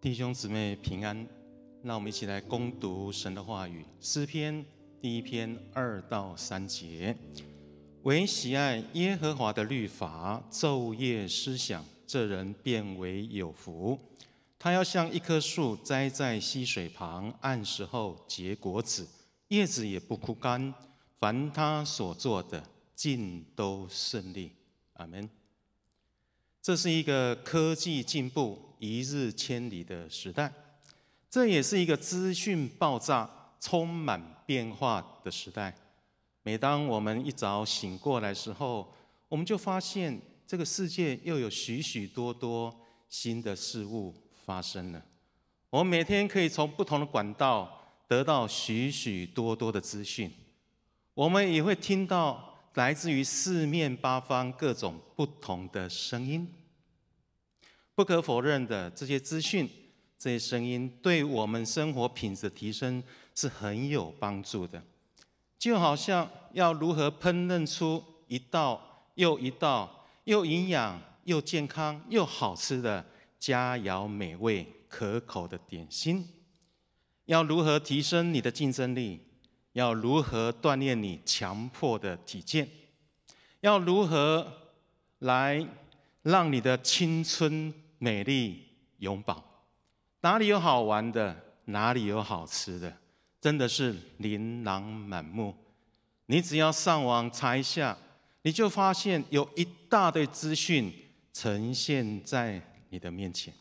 弟兄姊妹平安，让我们一起来攻读神的话语。诗篇第1篇2到3节：唯喜爱耶和华的律法，昼夜思想，这人便为有福。他要像一棵树栽在溪水旁，按时候结果子，叶子也不枯干。凡他所做的，尽都顺利。阿们。这是一个科技进步一日千里的时代，这也是一个资讯爆炸、充满变化的时代。每当我们一早醒过来的时候，我们就发现这个世界又有许许多多新的事物发生了。我们每天可以从不同的管道得到许许多多的资讯，我们也会听到来自于四面八方各种不同的声音。不可否认的，这些资讯、这些声音对我们生活品质的提升是很有帮助的。就好像要如何烹饪出一道又一道又营养又健康又好吃的佳肴美味可口的点心，要如何提升你的竞争力，要如何锻炼你强迫的体健，要如何来让你的青春美丽永葆。哪里有好玩的，哪里有好吃的，真的是琳琅满目。你只要上网查一下，你就发现有一大堆资讯呈现在你的面前。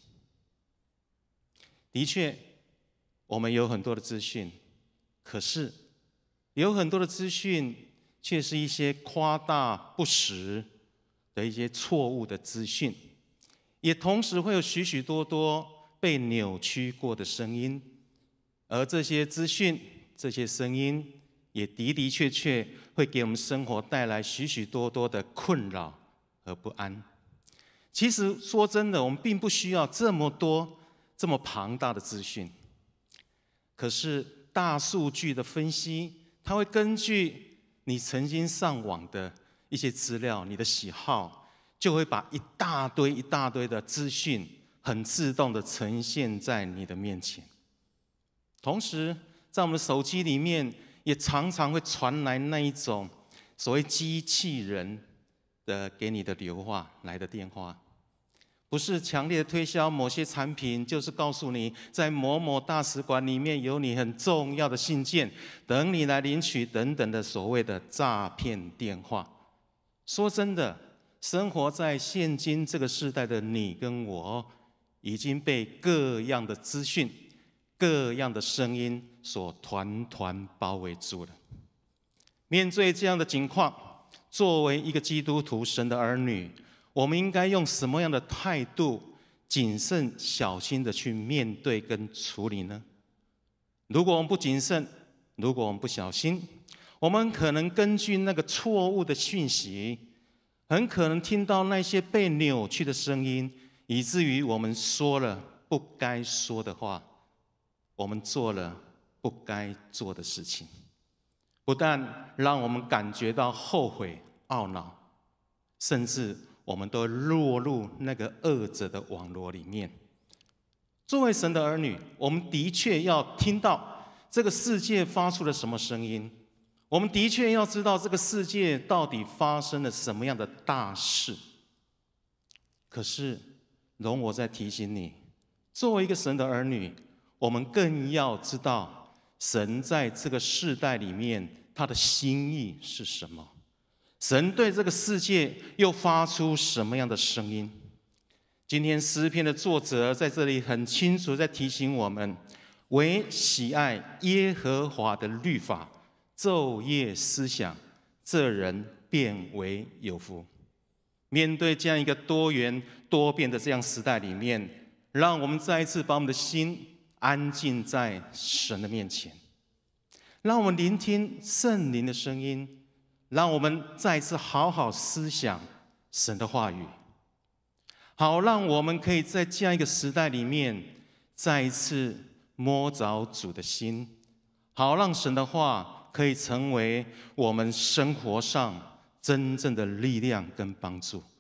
的确，我们有很多的资讯，可是有很多的资讯却是一些夸大不实的一些错误的资讯，也同时会有许许多多被扭曲过的声音，而这些资讯、这些声音也的的确确会给我们生活带来许许多多的困扰和不安。其实说真的，我们并不需要这么多、这么庞大的资讯，可是大数据的分析，它会根据你曾经上网的一些资料、你的喜好，就会把一大堆一大堆的资讯很自动的呈现在你的面前。同时在我们的手机里面也常常会传来那一种所谓机器人的给你的留话来的电话，不是强烈的推销某些产品，就是告诉你在某某大使馆里面有你很重要的信件等你来领取等等的所谓的诈骗电话。说真的，生活在现今这个时代的你跟我，已经被各样的资讯、各样的声音所团团包围住了。面对这样的情况，作为一个基督徒、神的儿女，我们应该用什么样的态度，谨慎小心的去面对跟处理呢？如果我们不谨慎，如果我们不小心，我们可能根据那个错误的讯息，很可能听到那些被扭曲的声音，以至于我们说了不该说的话，我们做了不该做的事情，不但让我们感觉到后悔懊恼，甚至我们都落入那个恶者的网络里面。作为神的儿女，我们的确要听到这个世界发出了什么声音，我们的确要知道这个世界到底发生了什么样的大事。可是容我再提醒你，作为一个神的儿女，我们更要知道神在这个世代里面他的心意是什么，神对这个世界又发出什么样的声音。今天诗篇的作者在这里很清楚在提醒我们，唯喜爱耶和华的律法，昼夜思想，这人便为有福。面对这样一个多元多变的这样时代里面，让我们再一次把我们的心安静在神的面前，让我们聆听圣灵的声音，让我们再一次好好思想神的话语，好让我们可以在这样一个时代里面再一次摸着主的心，好让神的话可以成为我们生活上真正的力量跟帮助，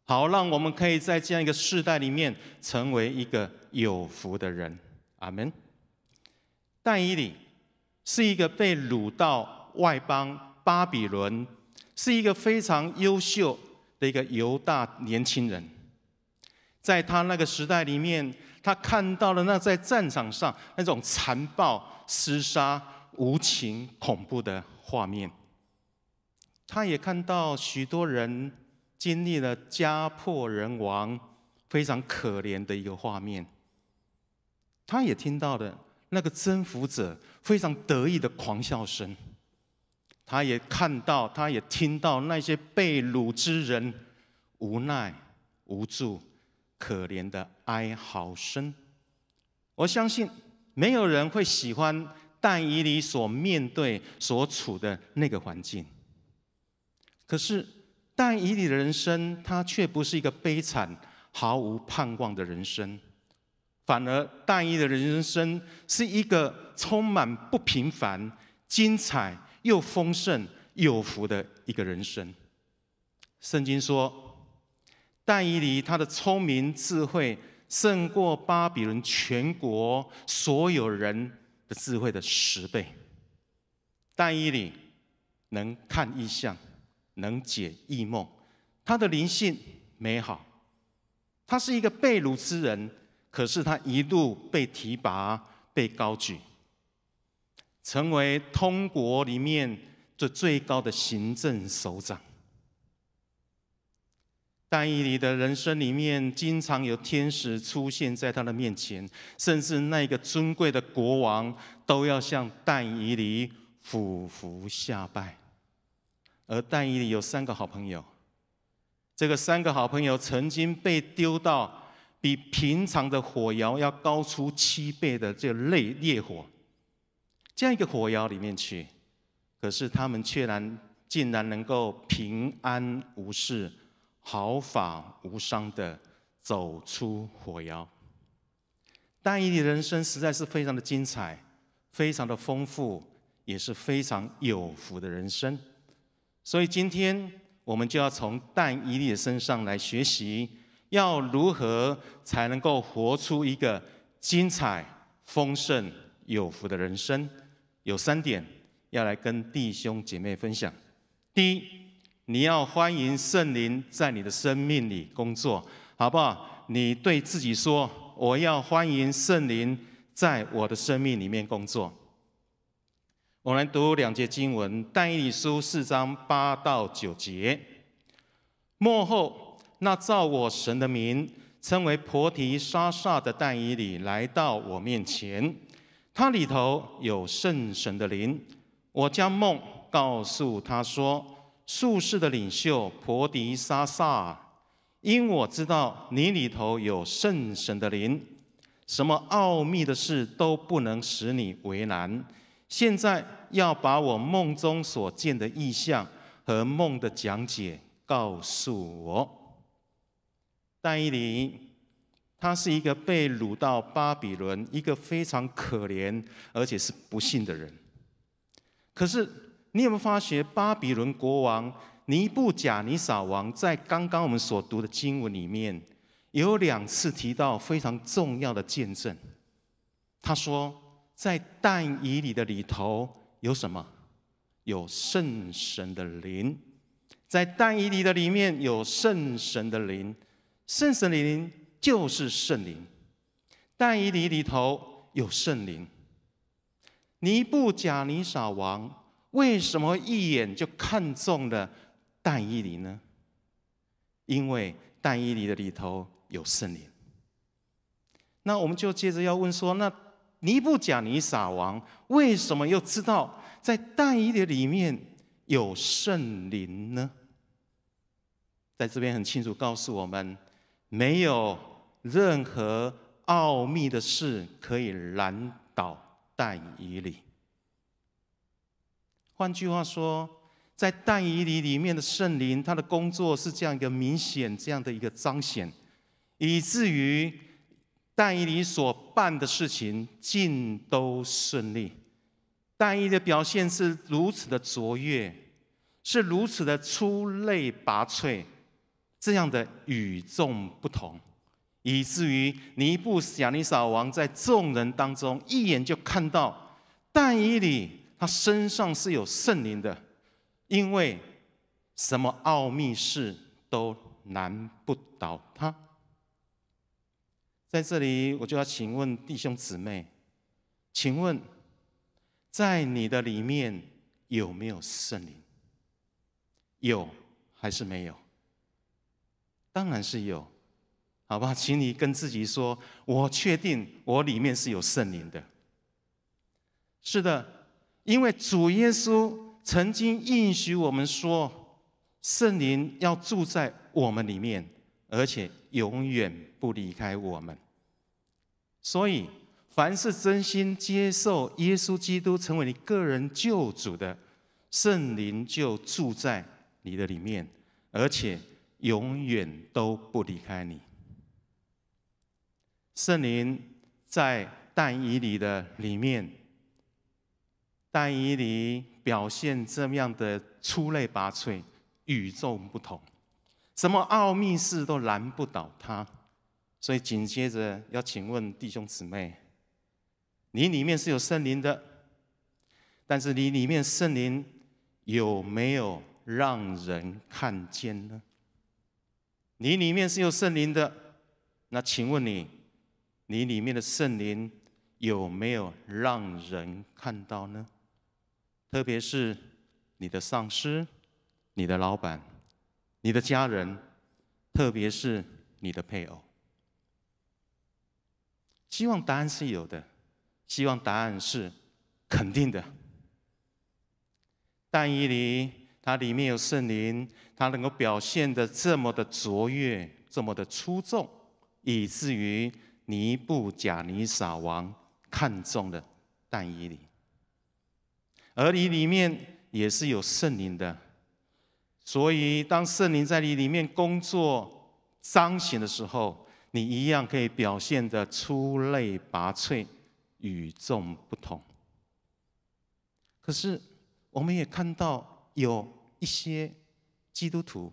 好让我们可以在这样一个世代里面成为一个有福的人。阿们。但以理是一个被掳到外邦巴比伦，是一个非常优秀的一个犹大年轻人。在他那个时代里面，他看到了那在战场上那种残暴、厮杀、无情、恐怖的画面。他也看到许多人经历了家破人亡、非常可怜的一个画面。他也听到了那个征服者非常得意的狂笑声。他也看到，他也听到那些被掳之人无奈、无助、可怜的哀嚎声。我相信没有人会喜欢但以理所面对、所处的那个环境。可是但以理的人生，他却不是一个悲惨、毫无盼望的人生，反而但以理的人生是一个充满不平凡、精彩又丰盛、有福的一个人生。圣经说，但以理他的聪明智慧胜过巴比伦全国所有人的智慧的10倍。但以理能看异象，能解异梦，他的灵性美好。他是一个被掳之人，可是他一路被提拔、被高举，成为通国里面最高的行政首长。但以理的人生里面，经常有天使出现在他的面前，甚至那个尊贵的国王都要向但以理俯伏下拜。而但以理有3个好朋友，这个3个好朋友曾经被丢到比平常的火窑要高出7倍的这个烈火，这样一个火窑里面去，可是他们竟然能够平安无事、毫发无伤的走出火窑。但以理的人生实在是非常的精彩，非常的丰富，也是非常有福的人生。所以今天我们就要从但以理的身上来学习，要如何才能够活出一个精彩、丰盛、有福的人生。有3点要来跟弟兄姐妹分享。第一，你要欢迎圣灵在你的生命里工作，好不好？你对自己说，我要欢迎圣灵在我的生命里面工作。我们来读2节经文，但以理书4章8到9节。末后，那照我神的名称为婆提沙撒的但以理来到我面前，他里头有圣神的灵。我将梦告诉他说，术士的领袖婆提沙撒，因我知道你里头有圣神的灵，什么奥秘的事都不能使你为难。现在要把我梦中所见的异象和梦的讲解告诉我。但以理他是一个被掳到巴比伦，一个非常可怜而且是不幸的人。可是你有没有发觉，巴比伦国王尼布甲尼撒王在刚刚我们所读的经文里面，有2次提到非常重要的见证。他说，在但以理的里头有什么？有圣神的灵。在但以理的里面有圣神的灵，圣神的灵就是圣灵。但以理里头有圣灵。尼布甲尼撒王为什么一眼就看中了但以理呢？因为但以理的里头有圣灵。那我们就接着要问说，那尼布甲尼撒王为什么又知道在但以理的里面有圣灵呢？在这边很清楚告诉我们，没有任何奥秘的事可以拦倒但以理。换句话说，在但以理里面的圣灵，他的工作是这样一个明显、这样的一个彰显，以至于但以理所办的事情尽都顺利。但以理的表现是如此的卓越，是如此的出类拔萃， 这样的与众不同，以至于尼布甲尼撒王在众人当中一眼就看到但以理他身上是有圣灵的，因为什么奥秘事都难不倒他。在这里，我就要请问弟兄姊妹，请问在你的里面有没有圣灵？有还是没有？当然是有，好吧？请你跟自己说，我确定我里面是有圣灵的。是的，因为主耶稣曾经应许我们说，圣灵要住在我们里面，而且永远不离开我们。所以，凡是真心接受耶稣基督成为你个人救主的，圣灵就住在你的里面，而且永远都不离开你。圣灵在但以理的里面，但以理表现这样的出类拔萃、与众不同，什么奥秘事都难不倒他。所以紧接着要请问弟兄姊妹，你里面是有圣灵的，但是你里面圣灵有没有让人看见呢？你里面是有圣灵的，那请问你里面的圣灵有没有让人看到呢？特别是你的上司、你的老板、你的家人，特别是你的配偶。希望答案是有的，希望答案是肯定的。但以理它里面有圣灵，它能够表现得这么的卓越，这么的出众，以至于尼布甲尼撒王看中了但以理。而你里面也是有圣灵的，所以当圣灵在你里面工作彰显的时候，你一样可以表现得出类拔萃、与众不同。可是我们也看到有一些基督徒，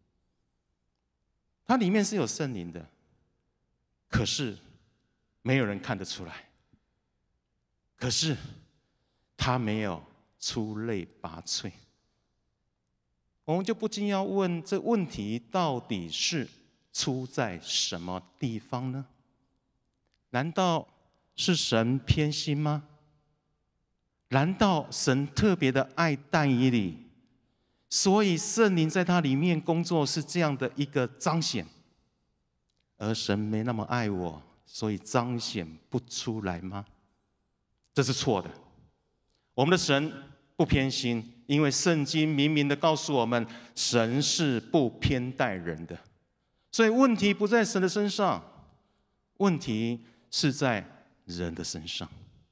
他里面是有圣灵的，可是没有人看得出来，可是他没有出类拔萃。我们就不禁要问，这问题到底是出在什么地方呢？难道是神偏心吗？难道神特别的爱但以理，所以圣灵在他里面工作是这样的一个彰显，而神没那么爱我，所以彰显不出来吗？这是错的。我们的神不偏心，因为圣经明明的告诉我们，神是不偏待人的。所以问题不在神的身上，问题是在人的身上。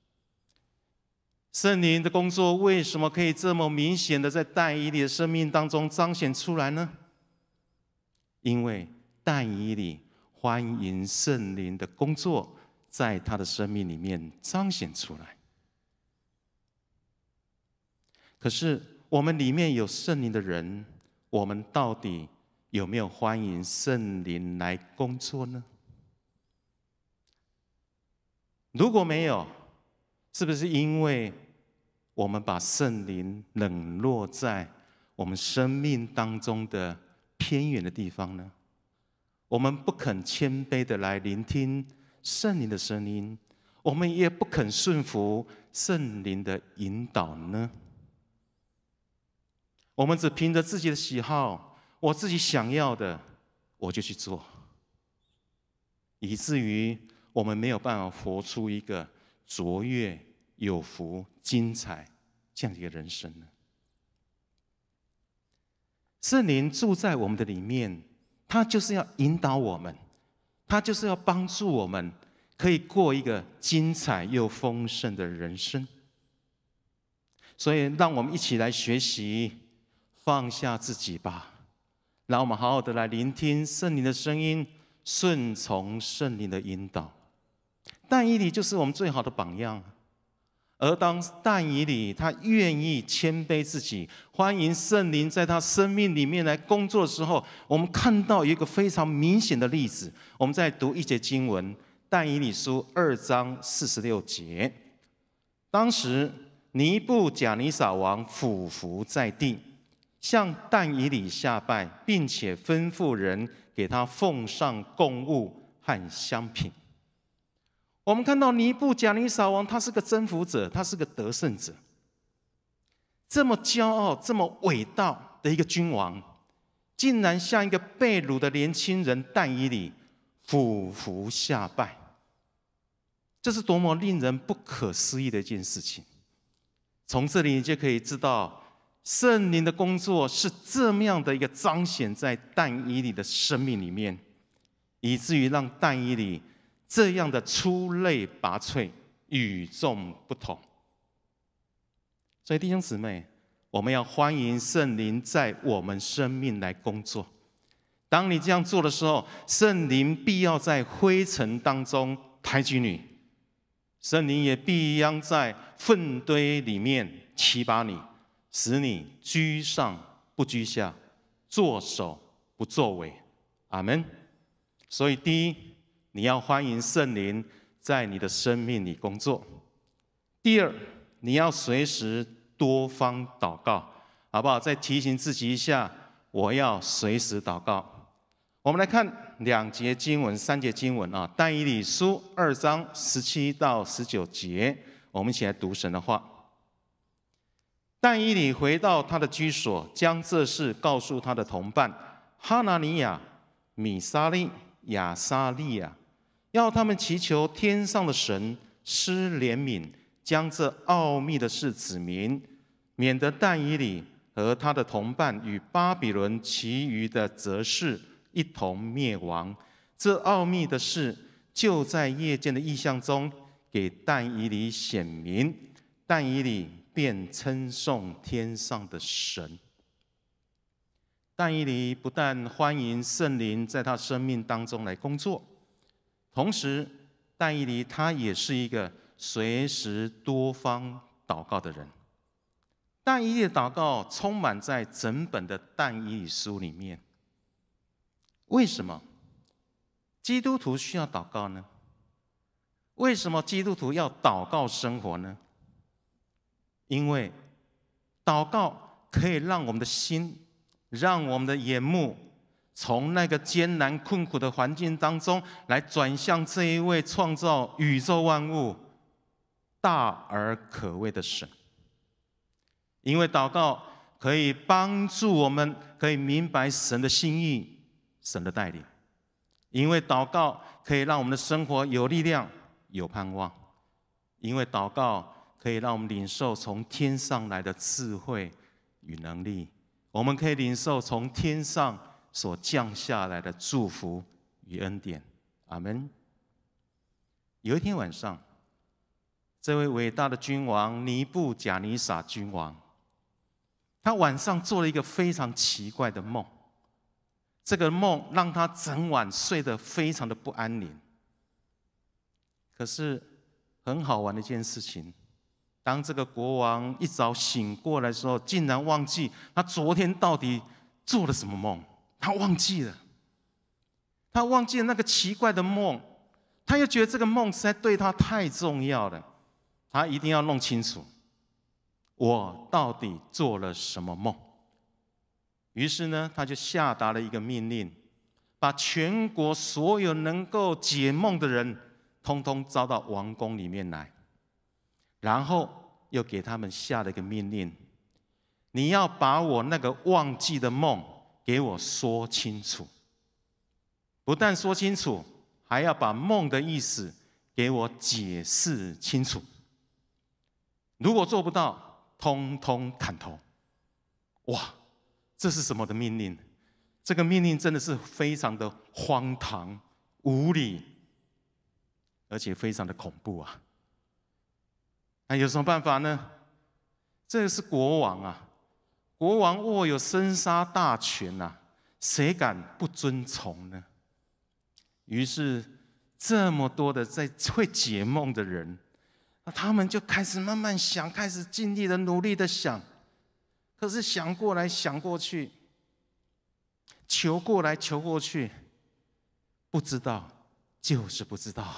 圣灵的工作为什么可以这么明显的在但以理的生命当中彰显出来呢？因为但以理欢迎圣灵的工作在他的生命里面彰显出来。可是我们里面有圣灵的人，我们到底有没有欢迎圣灵来工作呢？如果没有，是不是因为我们把圣灵冷落在我们生命当中的偏远的地方呢？我们不肯谦卑的来聆听圣灵的声音，我们也不肯顺服圣灵的引导呢？我们只凭着自己的喜好，我自己想要的，我就去做，以至于我们没有办法活出一个卓越、有福、精彩这样的一个人生呢？圣灵住在我们的里面，他就是要引导我们，他就是要帮助我们可以过一个精彩又丰盛的人生。所以让我们一起来学习，放下自己吧，让我们好好的来聆听圣灵的声音，顺从圣灵的引导。但以理就是我们最好的榜样。 而当但以理他愿意谦卑自己，欢迎圣灵在他生命里面来工作的时候，我们看到一个非常明显的例子。我们再读一节经文，但以理书2章46节。当时尼布甲尼撒王俯伏在地，向但以理下拜，并且吩咐人给他奉上供物和香品。我们看到尼布甲尼撒王，他是个征服者，他是个得胜者。这么骄傲、这么伟大的一个君王，竟然向一个被掳的年轻人但以理俯伏下拜，这是多么令人不可思议的一件事情。从这里你就可以知道，圣灵的工作是这么样的一个彰显在但以理的生命里面，以至于让但以理这样的出类拔萃、与众不同。所以弟兄姊妹，我们要欢迎圣灵在我们生命来工作。当你这样做的时候，圣灵必要在灰尘当中抬举你，圣灵也必将在粪堆里面提拔你，使你居上不居下，作首不作尾。阿们。所以第一，你要欢迎圣灵在你的生命里工作。第二，你要随时多方祷告，好不好？再提醒自己一下，我要随时祷告。我们来看2节经文、3节经文啊，但以理书2章17到19节，我们一起来读神的话。但以理回到他的居所，将这事告诉他的同伴哈拿尼亚、米沙利、亚撒利亚，要他们祈求天上的神施怜悯，将这奥秘的事指明，免得但以理和他的同伴与巴比伦其余的哲士一同灭亡。这奥秘的事就在夜间的异象中给但以理显明，但以理便称颂天上的神。但以理不但欢迎圣灵在他生命当中来工作，同时但以理他也是一个随时多方祷告的人。但以理的祷告充满在整本的但以理书里面。为什么基督徒需要祷告呢？为什么基督徒要祷告生活呢？因为祷告可以让我们的心，让我们的眼目从那个艰难困苦的环境当中来转向这一位创造宇宙万物大而可畏的神。因为祷告可以帮助我们可以明白神的心意、神的带领。因为祷告可以让我们的生活有力量、有盼望。因为祷告可以让我们领受从天上来的智慧与能力，我们可以领受从天上所降下来的祝福与恩典。阿们。有一天晚上，这位伟大的君王尼布甲尼撒君王，他晚上做了一个非常奇怪的梦。这个梦让他整晚睡得非常的不安宁。可是很好玩的一件事情，当这个国王一早醒过来的时候，竟然忘记他昨天到底做了什么梦。他忘记了，他忘记了那个奇怪的梦，他又觉得这个梦实在对他太重要了，他一定要弄清楚我到底做了什么梦。于是呢，他就下达了一个命令，把全国所有能够解梦的人通通招到王宫里面来，然后又给他们下了一个命令，你要把我那个忘记的梦给我说清楚。不但说清楚，还要把梦的意思给我解释清楚。如果做不到，通通砍头。哇，这是什么的命令？这个命令真的是非常的荒唐、无理，而且非常的恐怖啊！那有什么办法呢？这个是国王啊，国王握有生杀大权啊，谁敢不遵从呢？于是，这么多的在会解梦的人， 他们就开始慢慢想，开始尽力的努力的想，可是想过来想过去，求过来求过去，不知道就是不知道，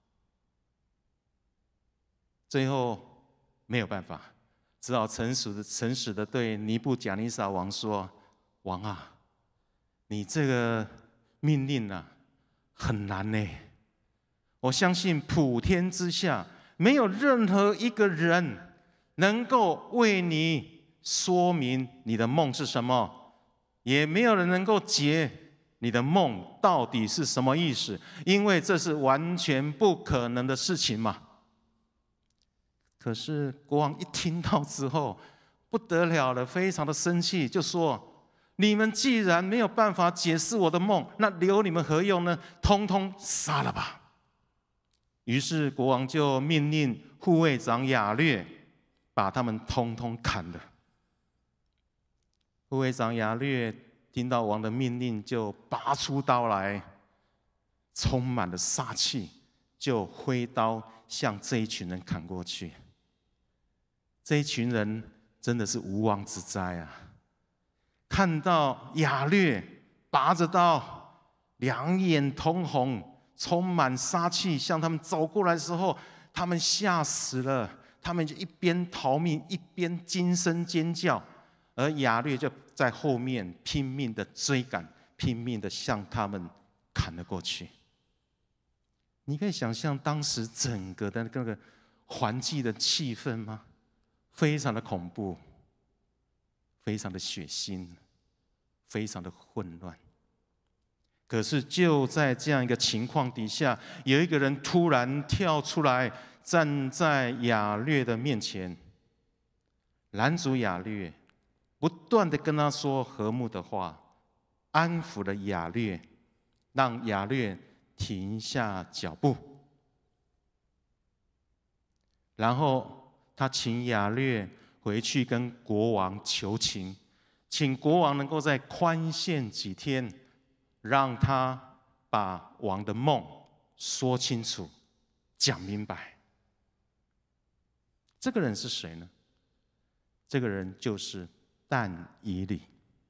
最后没有办法，只好诚实的对尼布甲尼撒王说：“王啊，你这个命令啊，很难呢。我相信普天之下没有任何一个人能够为你说明你的梦是什么，也没有人能够解你的梦到底是什么意思，因为这是完全不可能的事情嘛。”可是国王一听到之后，不得了了，非常的生气，就说：“你们既然没有办法解释我的梦，那留你们何用呢？通通杀了吧！”于是国王就命令护卫长亚略把他们通通砍了。护卫长亚略听到王的命令，就拔出刀来，充满了杀气，就挥刀向这一群人砍过去。这一群人真的是无妄之灾啊！看到亚略拔着刀，两眼通红，充满杀气向他们走过来的时候，他们吓死了，他们就一边逃命一边惊声尖叫，而亚略就在后面拼命的追赶，拼命的向他们砍了过去。你可以想象当时整个的那个环境的气氛吗？非常的恐怖，非常的血腥，非常的混乱。可是就在这样一个情况底下，有一个人突然跳出来，站在亚略的面前，拦阻亚略，不断的跟他说和睦的话，安抚了亚略，让亚略停下脚步。然后他请亚略回去跟国王求情，请国王能够再宽限几天，让他把王的梦说清楚、讲明白。这个人是谁呢？这个人就是但以理。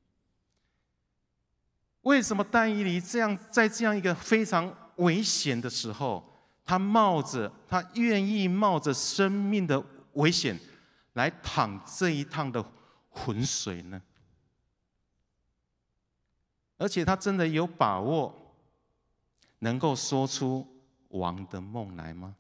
为什么但以理在这样一个非常危险的时候，他愿意冒着生命的危险来淌这一趟的浑水呢？而且他真的有把握能够说出王的梦来吗？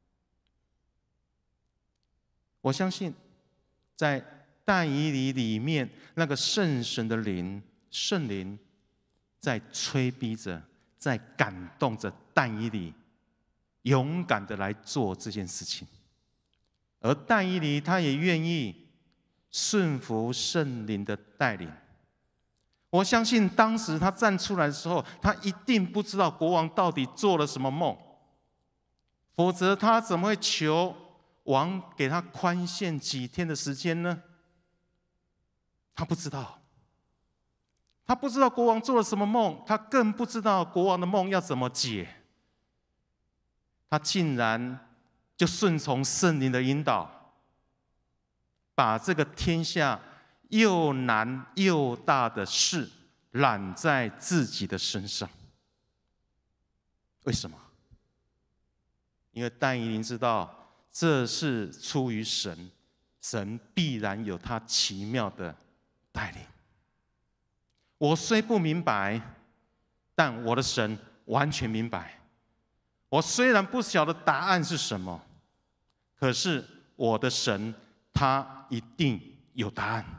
我相信在但以理里面，那个圣神的灵，圣灵在催逼着，在感动着但以理勇敢的来做这件事情。而但以理他也愿意顺服圣灵的带领。我相信当时他站出来的时候，他一定不知道国王到底做了什么梦，否则他怎么会求王给他宽限几天的时间呢？他不知道，他不知道国王做了什么梦，他更不知道国王的梦要怎么解。他竟然就顺从圣灵的引导，把这个天下又难又大的事揽在自己的身上。为什么？因为但以理知道这是出于神，神必然有他奇妙的带领。我虽不明白，但我的神完全明白。我虽然不晓得答案是什么，可是我的神他一定有答案。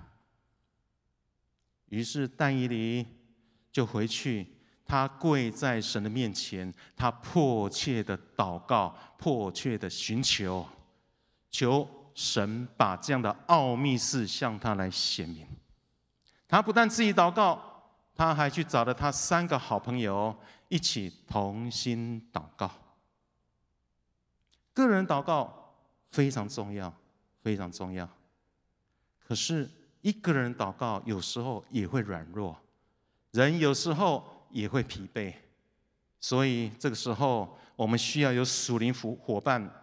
于是但以理就回去，他跪在神的面前，他迫切的祷告，迫切的寻求，求神把这样的奥秘事向他来显明。他不但自己祷告，他还去找了他3个好朋友一起同心祷告。个人祷告非常重要，非常重要。可是一个人祷告有时候也会软弱，人有时候也会疲惫，所以这个时候我们需要有属灵伙伴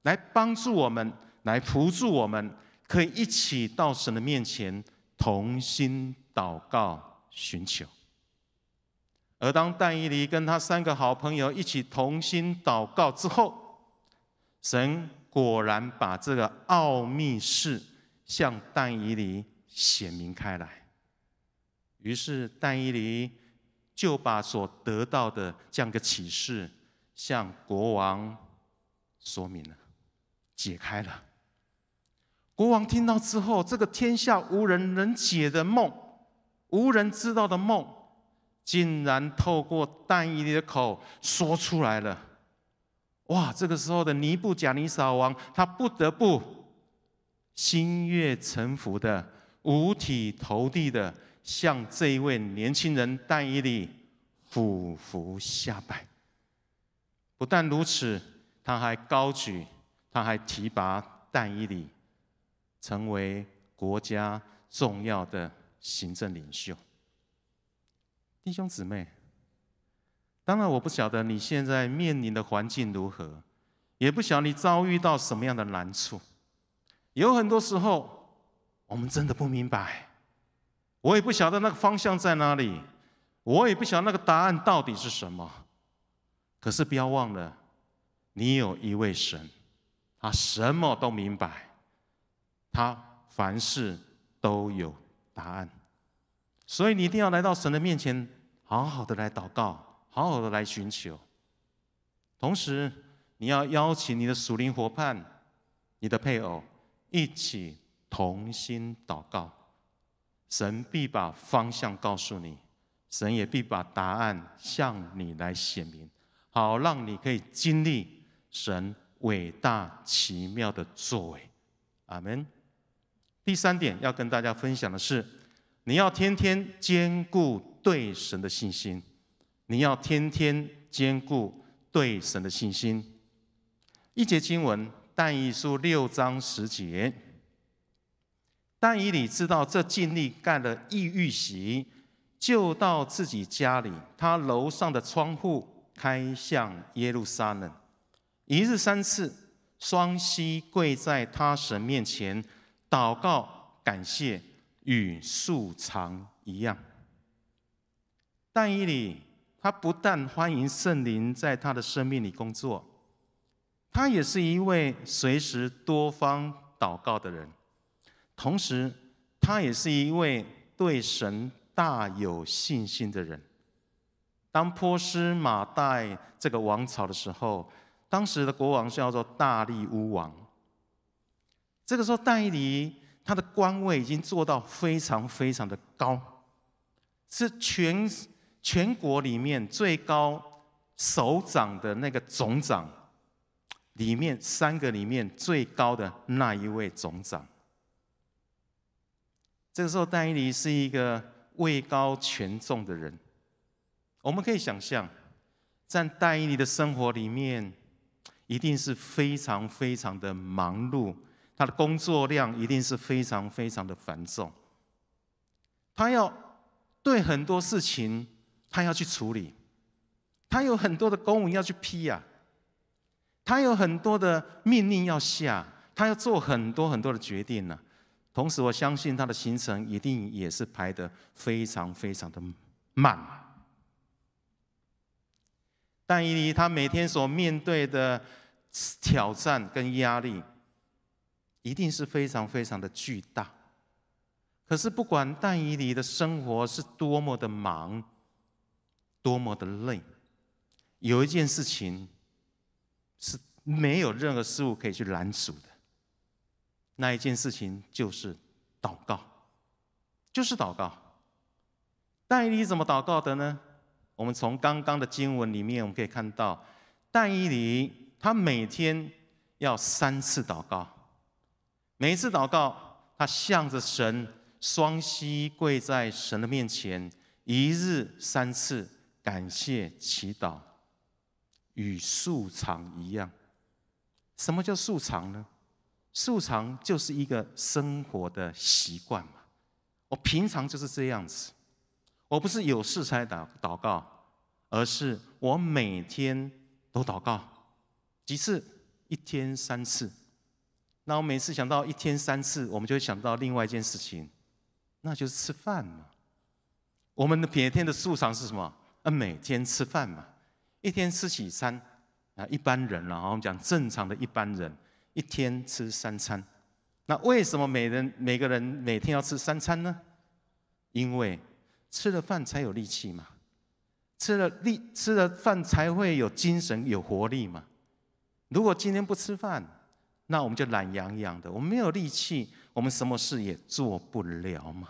来帮助我们，来扶助我们，可以一起到神的面前同心祷告寻求。而当但以理跟他3个好朋友一起同心祷告之后，神果然把这个奥秘事向但以理显明开来。于是但以理就把所得到的这样一个启示向国王说明了，解开了。国王听到之后，这个天下无人能解的梦，无人知道的梦，竟然透过但以理的口说出来了。哇！这个时候的尼布甲尼撒王，他不得不心悦诚服的、五体投地的向这一位年轻人但以理俯伏下拜。不但如此，他还高举，他还提拔但以理成为国家重要的行政领袖。弟兄姊妹，当然我不晓得你现在面临的环境如何，也不晓得你遭遇到什么样的难处。有很多时候，我们真的不明白，我也不晓得那个方向在哪里，我也不晓得那个答案到底是什么。可是不要忘了，你有一位神，他什么都明白，他凡事都有答案。所以你一定要来到神的面前，好好的来祷告，好好的来寻求。同时，你要邀请你的属灵伙伴、你的配偶一起同心祷告。神必把方向告诉你，神也必把答案向你来显明，好让你可以经历神伟大奇妙的作为。阿们。第3点要跟大家分享的是，你要天天坚固对神的信心。你要天天坚固对神的信心。一节经文，但以理书6章10节。但以理知道这尽力盖了异玉席，就到自己家里，他楼上的窗户开向耶路撒冷，一日3次，双膝跪在他神面前，祷告感谢，与素常一样。但以理他不但欢迎圣灵在他的生命里工作，他也是一位随时多方祷告的人，同时他也是一位对神大有信心的人。当波斯马代这个王朝的时候，当时的国王叫做大利乌王。这个时候但以理他的官位已经做到非常非常的高，是全国里面最高首长的那个总长里面3个里面最高的那一位总长。这个时候但以理是一个位高权重的人。我们可以想象，在但以理的生活里面一定是非常非常的忙碌，他的工作量一定是非常非常的繁重。他要对很多事情他要去处理，他有很多的公文要去批啊，他有很多的命令要下，他要做很多很多的决定啊。同时我相信他的行程一定也是排得非常非常的慢。但以理他每天所面对的挑战跟压力一定是非常非常的巨大。可是不管但以理的生活是多么的忙，多么的累，有一件事情是没有任何事物可以去拦阻的，那一件事情就是祷告，就是祷告。但以理怎么祷告的呢？我们从刚刚的经文里面我们可以看到，但以理他每天要3次祷告，每一次祷告他向着神双膝跪在神的面前，一日3次感谢祈祷，与素常一样。什么叫素常呢？素常就是一个生活的习惯嘛。我平常就是这样子，我不是有事才祷告，而是我每天都祷告。几次？1 一天3次。那我每次想到一天3次，我们就会想到另外一件事情，那就是吃饭嘛。我们的每天的素常是什么？每天吃饭嘛，一天吃几餐？一般人啦，我们讲正常的一般人，一天吃3餐。那为什么每个人每天要吃3餐呢？因为吃了饭才有力气嘛，吃了饭才会有精神、有活力嘛。如果今天不吃饭，那我们就懒洋洋的，我们没有力气，我们什么事也做不了嘛。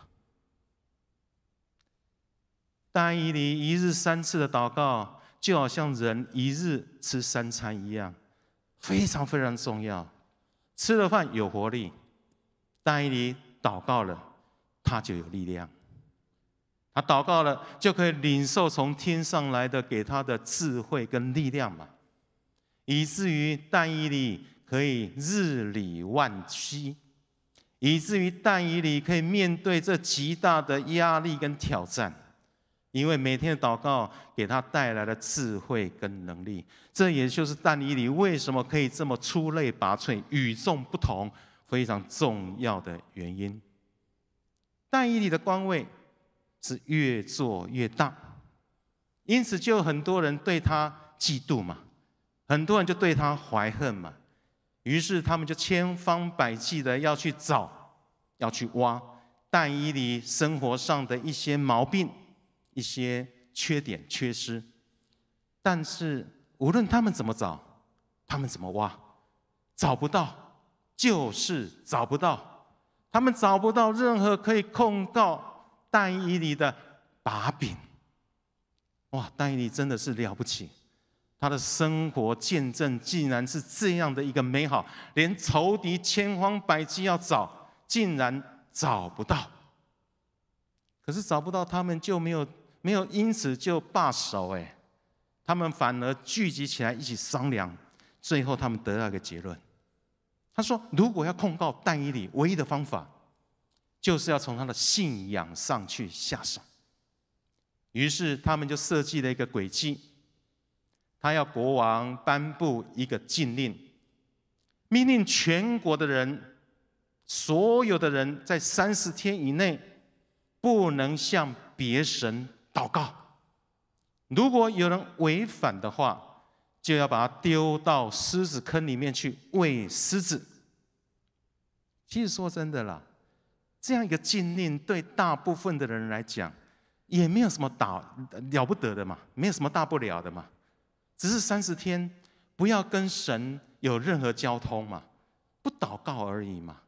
但以理1日3次的祷告，就好像人1日吃3餐一样，非常非常重要。吃了饭有活力，但以理祷告了，他就有力量。他祷告了，就可以领受从天上来的给他的智慧跟力量嘛，以至于但以理可以日理万机，以至于但以理可以面对这极大的压力跟挑战。因为每天的祷告给他带来了智慧跟能力，这也就是但以理为什么可以这么出类拔萃、与众不同、非常重要的原因。但以理的官位是越做越大，因此就有很多人对他嫉妒嘛，很多人就对他怀恨嘛，于是他们就千方百计的要去找、要去挖但以理生活上的一些毛病、一些缺点、缺失。但是无论他们怎么找，他们怎么挖，找不到，就是找不到。他们找不到任何可以控告但以理的把柄。哇，但以理真的是了不起，他的生活见证竟然是这样的一个美好，连仇敌千方百计要找，竟然找不到。可是找不到，他们就没有因此就罢手，他们反而聚集起来一起商量，最后他们得到一个结论。他说，如果要控告但以理，唯一的方法就是要从他的信仰上去下手。于是他们就设计了一个诡计，他要国王颁布一个禁令，命令全国的人，所有的人在30天以内不能向别神祷告。如果有人违反的话，就要把他丢到狮子坑里面去喂狮子。其实说真的啦，这样一个禁令对大部分的人来讲，也没有什么了不得的嘛，没有什么大不了的嘛，只是30天不要跟神有任何交通嘛，不祷告而已嘛。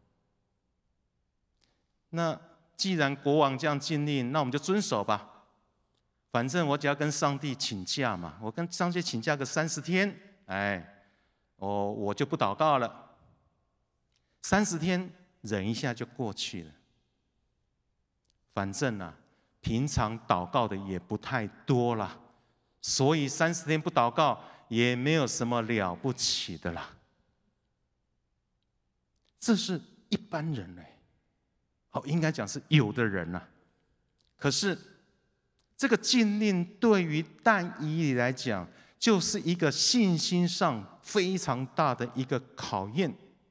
那既然国王这样禁令，那我们就遵守吧。反正我只要跟上帝请假嘛，我跟上帝请假个30天，我就不祷告了。30天忍一下就过去了。反正平常祷告的也不太多啦，所以30天不祷告也没有什么了不起的啦。这是一般人应该讲是有的人啦。可是这个禁令对于但以理来讲，就是一个信心上非常大的一个考验，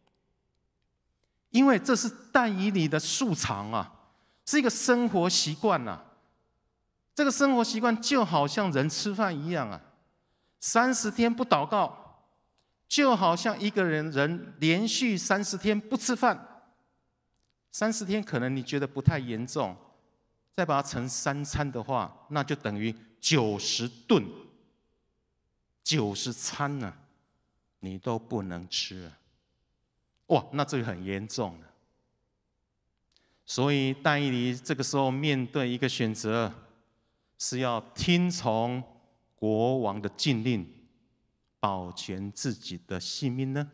因为这是但以理的素常是一个生活习惯这个生活习惯就好像人吃饭一样30天不祷告，就好像一个人连续30天不吃饭。30天可能你觉得不太严重，再把它乘3餐的话，那就等于90顿、90餐你都不能吃哇，那这个很严重了。所以但以理这个时候面对一个选择，是要听从国王的禁令，保全自己的性命呢，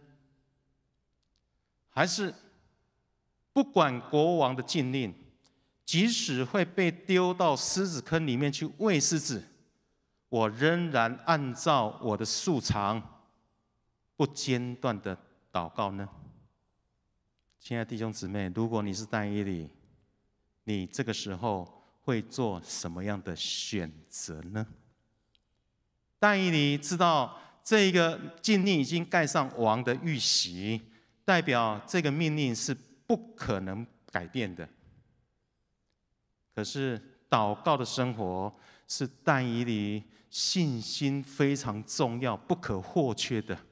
还是不管国王的禁令，即使会被丢到狮子坑里面去喂狮子，我仍然按照我的素常不间断的祷告呢？亲爱的弟兄姊妹，如果你是但以理，你这个时候会做什么样的选择呢？但以理知道这个禁令已经盖上王的玉玺，代表这个命令是不可能改变的。可是祷告的生活是但以理信心非常重要、不可或缺的。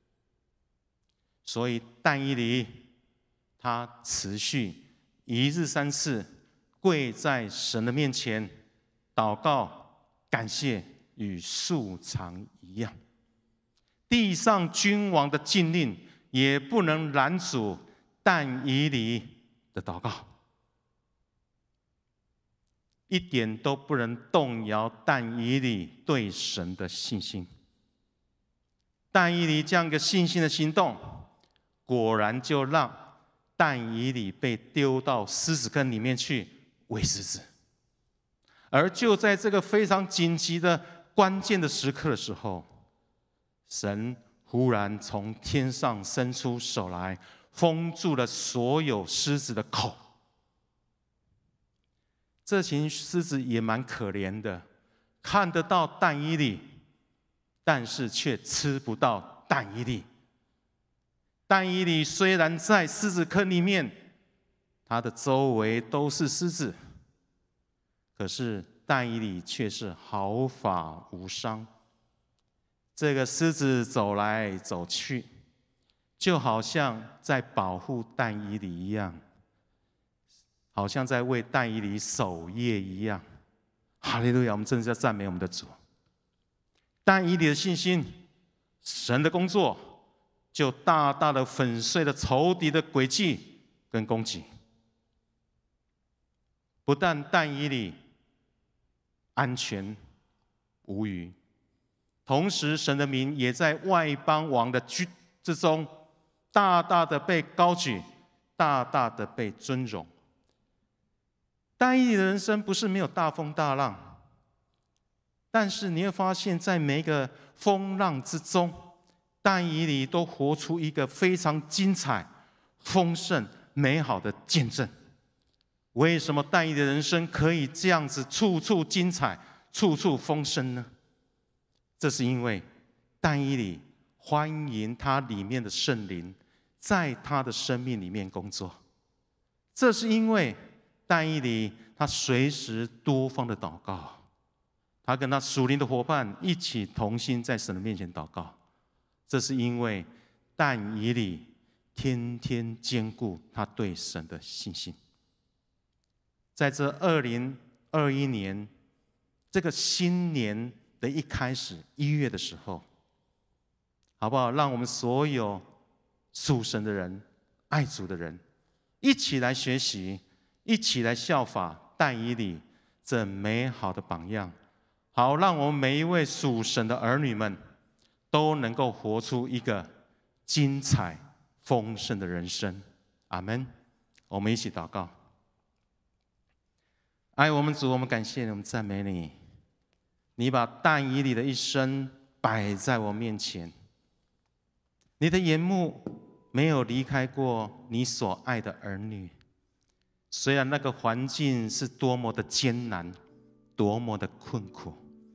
所以但以理他持续一日3次跪在神的面前祷告、感谢，与素常一样。地上君王的禁令也不能拦阻但以理的祷告，一点都不能动摇但以理对神的信心。但以理这样一个信心的行动，果然就让但以理被丢到狮子坑里面去喂狮子。而就在这个非常紧急的关键的时刻的时候，神忽然从天上伸出手来，封住了所有狮子的口。这群狮子也蛮可怜的，看得到但以理，但是却吃不到但以理。但以理虽然在狮子坑里面，他的周围都是狮子，可是但以理却是毫发无伤。这个狮子走来走去，就好像在保护但以理一样，好像在为但以理守夜一样。哈利路亚！我们真的要赞美我们的主。但以理的信心，神的工作就大大的粉碎了仇敌的诡计跟攻击。不但但以理安全无虞，同时神的名也在外邦王的之中大大的被高举，大大的被尊荣。但以理的人生不是没有大风大浪，但是你会发现在每一个风浪之中，但以理都活出一个非常精彩、丰盛、美好的见证。为什么但以理的人生可以这样子处处精彩、处处丰盛呢？这是因为但以理欢迎他里面的圣灵在他的生命里面工作。这是因为但以理他随时多方的祷告，他跟他属灵的伙伴一起同心在神的面前祷告。这是因为但以理天天坚固他对神的信心。在这2021年这个新年的一开始1月的时候，好不好？让我们所有属神的人、爱主的人一起来学习，一起来效法但以理这美好的榜样，好让我们每一位属神的儿女们都能够活出一个精彩丰盛的人生。阿们。我们一起祷告。爱我们主，我们感谢你，我们赞美你。你把但以理的一生摆在我面前，你的眼目没有离开过你所爱的儿女。虽然那个环境是多么的艰难，多么的困苦，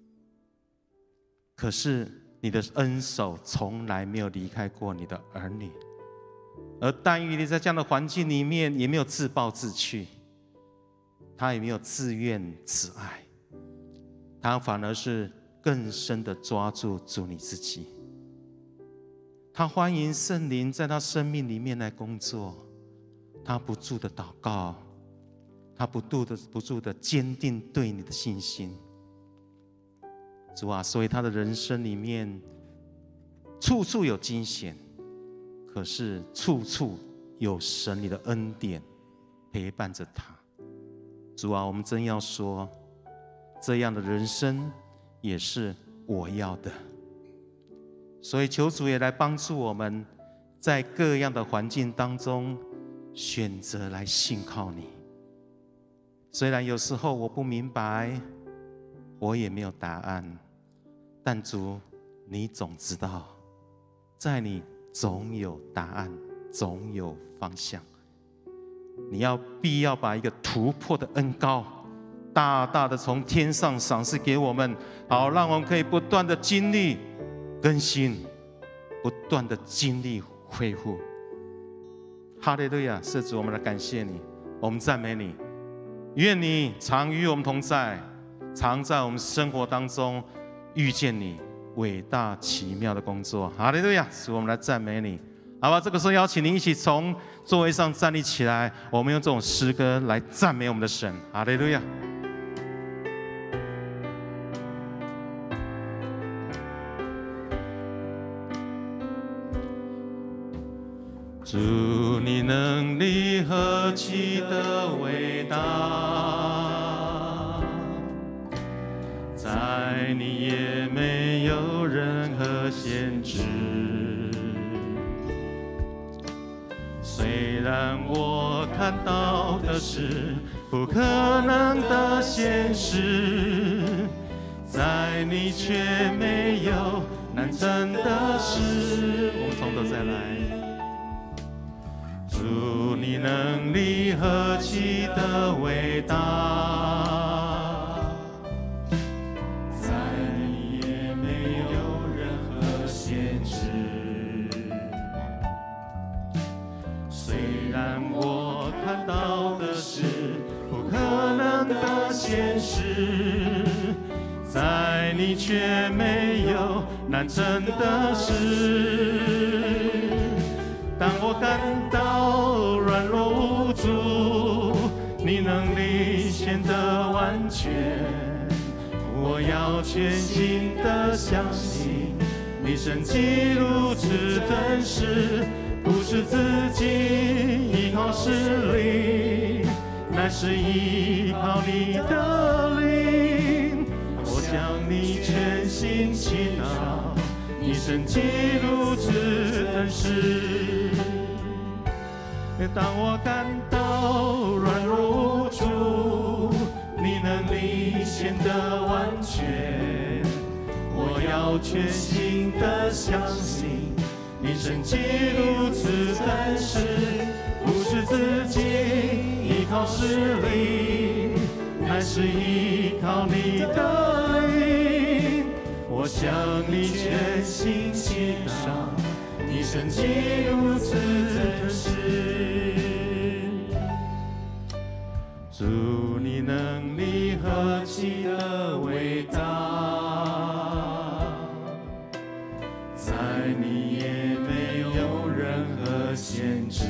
可是你的恩手从来没有离开过你的儿女。而但以理在这样的环境里面，也没有自暴自弃，他也没有自怨自艾，他反而是更深的抓住主你自己。他欢迎圣灵在他生命里面来工作，他不住的祷告，他不住的坚定对你的信心。主啊，所以他的人生里面处处有惊险，可是处处有神你的恩典陪伴着他。主啊，我们真要说，这样的人生也是我要的。所以求主也来帮助我们，在各样的环境当中选择来信靠你。虽然有时候我不明白，我也没有答案，但主你总知道，在你总有答案，总有方向。你必要把一个突破的恩膏大大的从天上赏赐给我们，好让我们可以不断的经历更新，不断的经历恢复。哈利路亚！是主，我们来感谢你，我们赞美你。愿你常与我们同在，常在我们生活当中遇见你伟大奇妙的工作。哈利路亚！主，我们来赞美你。好吧，这个时候邀请您一起从座位上站立起来，我们用这种诗歌来赞美我们的神。哈利路亚！主，你能力何其的伟大，在你也没有任何限制。虽然我看到的是不可能的现实，在你却没有难成的事。我们从头再来。主，你能力何其的伟大，在你也没有任何限制。虽然我看到的是不可能的现实，在你却没有难成的事。当我感到软弱无助，你能力显得完全，我要全心的相信，你神迹如此真实，不是自己依靠实力，乃是依靠你的灵。我向你全心祈祷，你神迹如此真实。当我感到软弱无助，你能力显得完全，我要全心的相信，你神迹如此真实，不是自己依靠实力，乃是依靠你的灵。我向你全心祈祷，你神迹如此真实。主，你能力何其的伟大，在你也没有任何限制。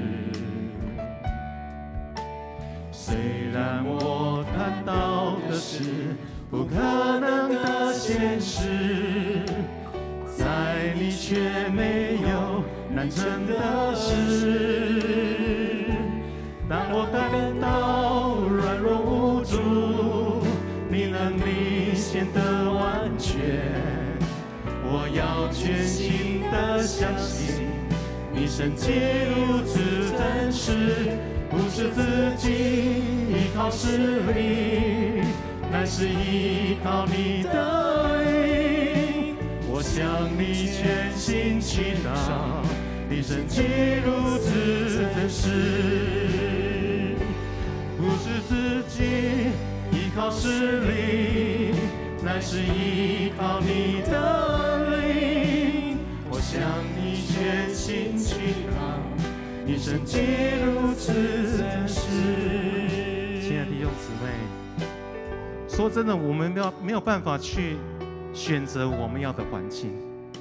虽然我看到的是不可能的现实，在你却没有难成的事。当我感到软弱无助，你能力显得完全，我要全心的相信，你神迹如此真实，不是自己依靠实力，乃是依靠你的灵。我向你全心祈祷，你神迹如此真实，不是自己依靠实力，乃是依靠你的灵。我向你全心祈祷，你神迹如此真实。亲爱的弟兄姊妹，说真的，我们没有办法去选择我们要的环境，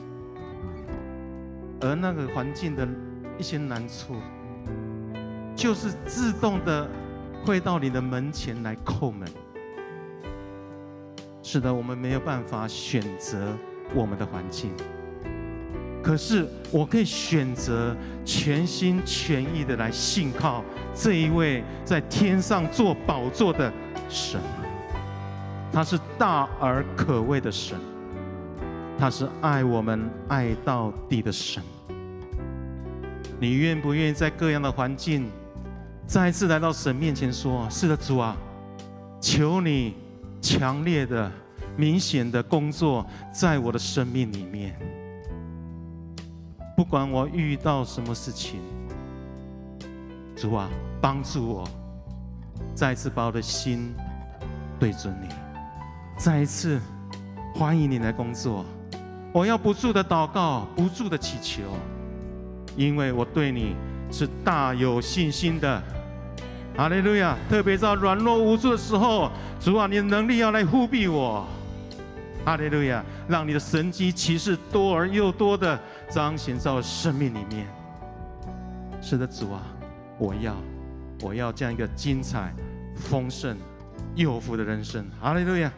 而那个环境的一些难处，就是自动的会到你的门前来叩门。是的，我们没有办法选择我们的环境，可是我可以选择全心全意的来信靠这一位在天上做宝座的神。他是大而可畏的神，他是爱我们爱到底的神。你愿不愿意在各样的环境再一次来到神面前说，是的，主啊，求你强烈的明显的工作在我的生命里面，不管我遇到什么事情，主啊，帮助我再一次把我的心对准你，再一次欢迎你来工作， 我要不住的祷告，不住的祈求，因为我对你是大有信心的。哈利路亚！特别在软弱无助的时候，主啊，你的能力要来护庇我。哈利路亚！让你的神迹奇事多而又多的彰显在我生命里面。是的，主啊，我要这样一个精彩、丰盛、有福的人生。哈利路亚！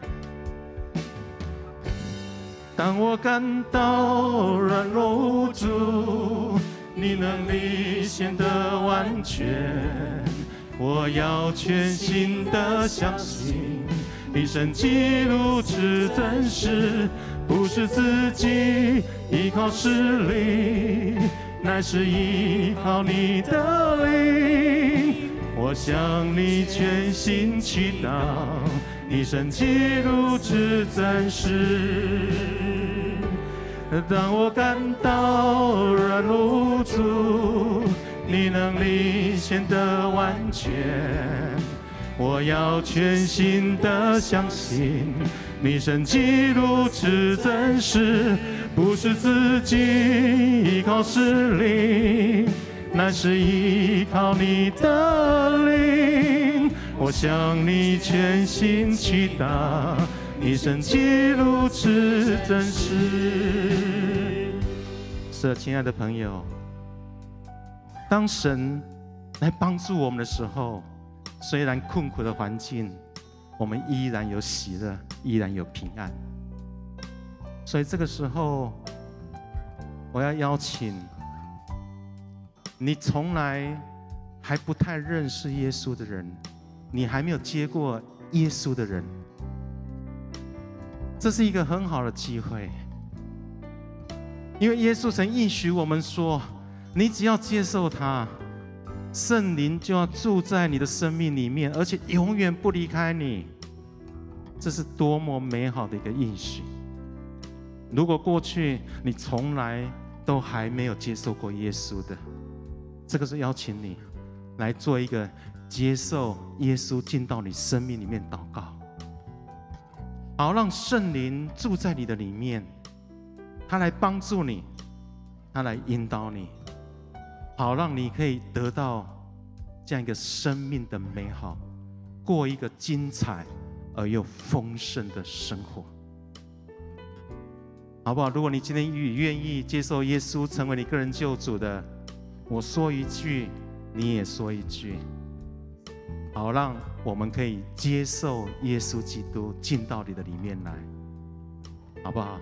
当我感到软弱无助，你能力显得完全，我要全心的相信，你神迹如此真实，不是自己依靠实力，乃是依靠你的灵。我向你全心祈祷，你神迹如此真实。当我感到软弱无助，你能力显得完全，我要全心的相信，你神迹如此真实，不是自己依靠实力，乃是依靠你的灵。我向你全心祈祷，你神迹如此真实。是的，亲爱的朋友，当神来帮助我们的时候，虽然困苦的环境，我们依然有喜乐，依然有平安。所以这个时候，我要邀请你从来还不太认识耶稣的人，你还没有接过耶稣的人，这是一个很好的机会。因为耶稣曾应许我们说，你只要接受他，圣灵就要住在你的生命里面，而且永远不离开你。这是多么美好的一个应许！如果过去你从来都还没有接受过耶稣的，这个是邀请你来做一个接受耶稣进到你生命里面祷告，好让圣灵住在你的里面，他来帮助你，他来引导你，好让你可以得到这样一个生命的美好，过一个精彩而又丰盛的生活，好不好？如果你今天愿意接受耶稣成为你个人救主的，我说一句，你也说一句，好让我们可以接受耶稣基督进到你的里面来，好不好？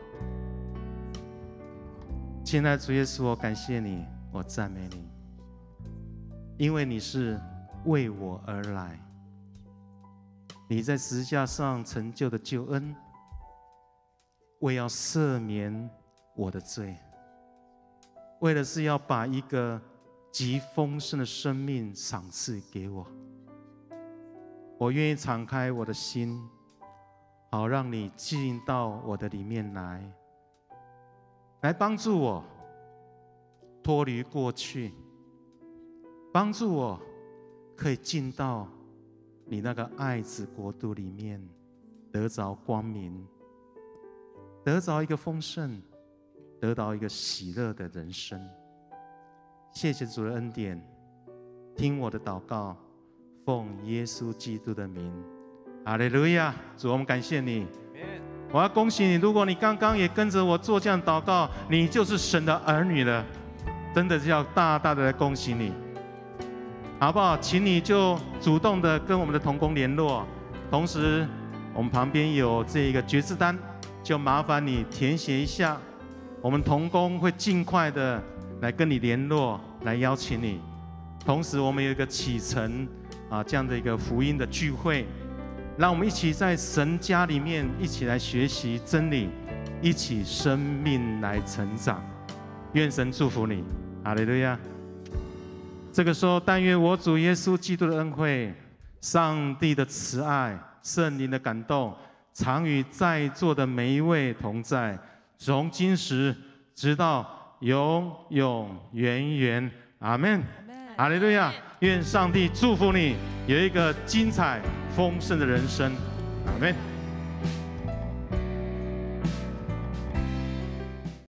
亲爱的主耶稣，我感谢你，我赞美你，因为你是为我而来，你在十字架上成就的救恩，为要赦免我的罪，为的是要把一个极丰盛的生命赏赐给我。我愿意敞开我的心，好让你进到我的里面来帮助我脱离过去，帮助我可以进到你那个爱子国度里面，得着光明，得着一个丰盛，得到一个喜乐的人生。谢谢主的恩典，听我的祷告，奉耶稣基督的名，哈利路亚！主，我们感谢你。我要恭喜你，如果你刚刚也跟着我做这样祷告，你就是神的儿女了，真的是要大大的来恭喜你，好不好？请你就主动的跟我们的同工联络，同时我们旁边有这个决志单，就麻烦你填写一下，我们同工会尽快的来跟你联络，来邀请你。同时我们有一个启程这样的一个福音的聚会，让我们一起在神家里面一起来学习真理，一起生命来成长。愿神祝福你，哈利路亚！这个时候，但愿我主耶稣基督的恩惠、上帝的慈爱、圣灵的感动，常与在座的每一位同在，从今时直到永永远远。阿们！哈利路亚！愿上帝祝福你，有一个精彩丰盛的人生。阿们。